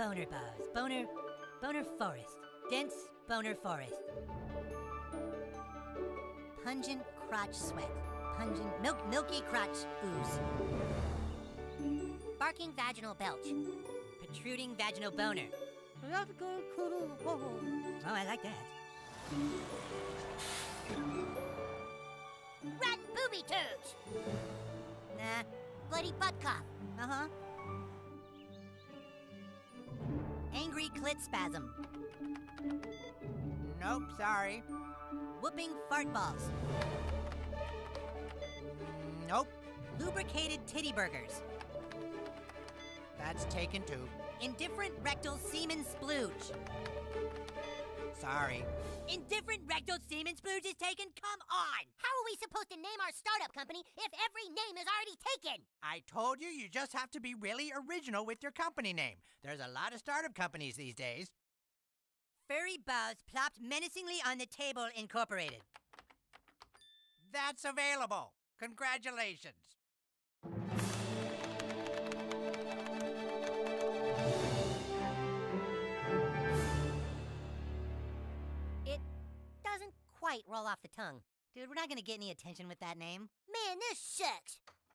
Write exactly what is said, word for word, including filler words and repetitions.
boner buzz. Boner, boner forest. Dense boner forest. Pungent crotch sweat. Pungent, milk, milky crotch ooze. Barking vaginal belch. Protruding vaginal boner. Oh, I like that. Rat booby tubes. Nah, bloody butt cough. Uh-huh. Angry clit spasm. Nope, sorry. Whooping fart balls. Nope, Lubricated titty burgers. that's taken too. Indifferent rectal semen splooge. Sorry. Indifferent rectal semen splooge is taken? Come on! How are we supposed to name our startup company if every name is already taken? I told you, you just have to be really original with your company name. There's a lot of startup companies these days. Furry Buzz plopped menacingly on the table, Incorporated. That's available. Congratulations. It doesn't quite roll off the tongue. Dude, we're not gonna get any attention with that name. Man, this sucks.